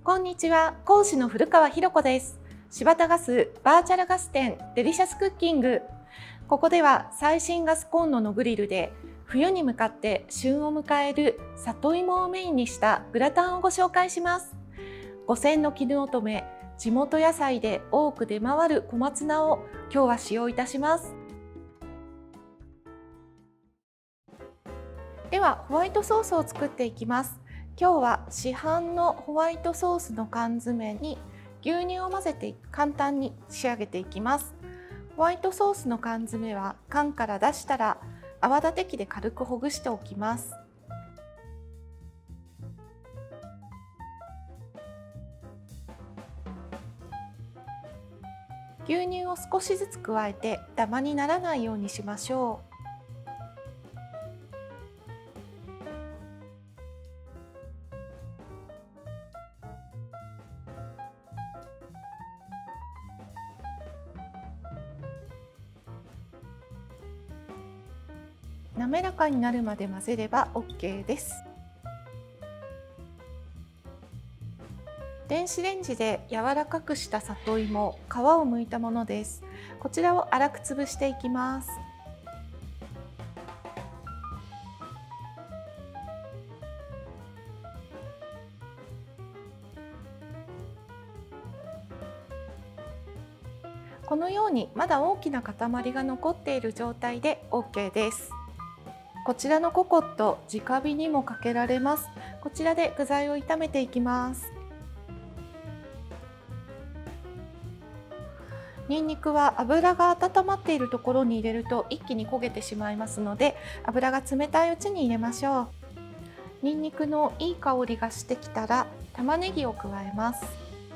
こんにちは、講師の古川ひろ子です。柴田ガスバーチャルガス店デリシャスクッキング。ここでは最新ガスコンロのグリルで冬に向かって旬を迎える里芋をメインにしたグラタンをご紹介します。五線の絹乙女、地元野菜で多く出回る小松菜を今日は使用いたします。ではホワイトソースを作っていきます。今日は市販のホワイトソースの缶詰に牛乳を混ぜて簡単に仕上げていきます。ホワイトソースの缶詰は缶から出したら泡立て器で軽くほぐしておきます。牛乳を少しずつ加えてダマにならないようにしましょう。滑らかになるまで混ぜれば OK です。電子レンジで柔らかくした里芋、皮を剥いたものです。こちらを粗く潰していきます。このようにまだ大きな塊が残っている状態で OK です。こちらのココット、直火にもかけられます。こちらで具材を炒めていきます。にんにくは油が温まっているところに入れると一気に焦げてしまいますので、油が冷たいうちに入れましょう。にんにくのいい香りがしてきたら玉ねぎを加えます。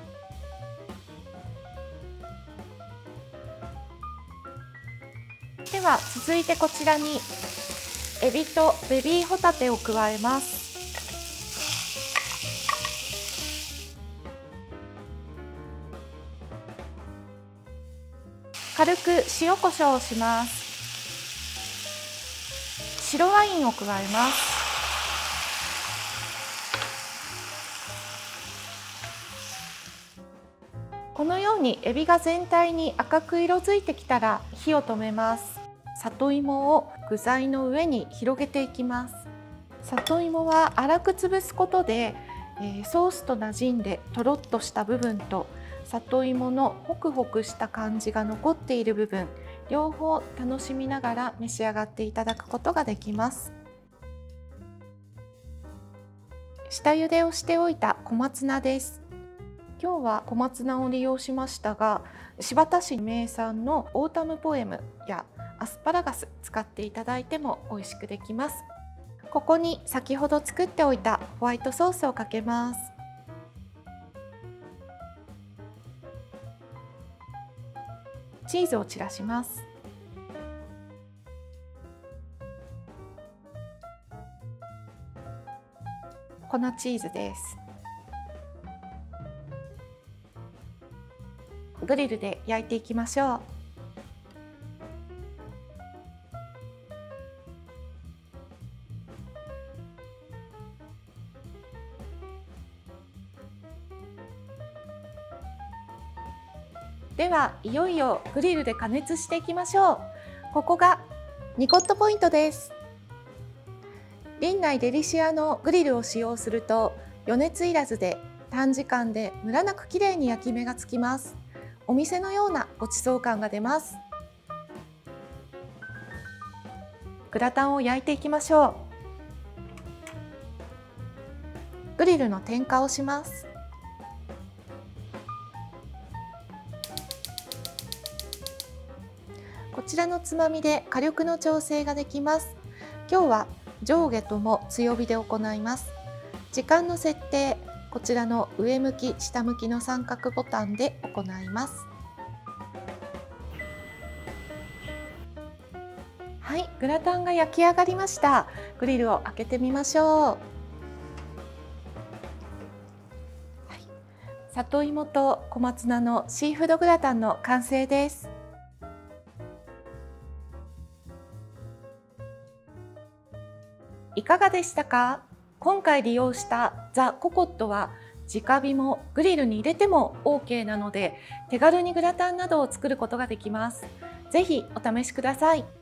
では続いてこちらにエビとベビーホタテを加えます。軽く塩コショウをします。白ワインを加えます。このようにエビが全体に赤く色づいてきたら火を止めます。里芋を具材の上に広げていきます。里芋は粗く潰すことで、ソースと馴染んでとろっとした部分と里芋のホクホクした感じが残っている部分、両方楽しみながら召し上がっていただくことができます。下茹でをしておいた小松菜です。今日は小松菜を利用しましたが、新発田市名産のオータムポエムやアスパラガス使っていただいても美味しくできます。ここに先ほど作っておいたホワイトソースをかけます。チーズを散らします。粉チーズです。グリルで焼いていきましょう。ではいよいよグリルで加熱していきましょう。ここがニコットポイントです。リンナイデリシアのグリルを使用すると余熱いらずで短時間でムラなくきれいに焼き目がつきます。お店のようなごちそう感が出ます。グラタンを焼いていきましょう。グリルの点火をします。こちらのつまみで火力の調整ができます。今日は上下とも強火で行います。時間の設定、こちらの上向き下向きの三角ボタンで行います。はい、グラタンが焼き上がりました。グリルを開けてみましょう。里芋と小松菜のシーフードグラタンの完成です。いかがでしたか？今回利用したザ・ココットは直火もグリルに入れても OK なので、手軽にグラタンなどを作ることができます。ぜひお試しください。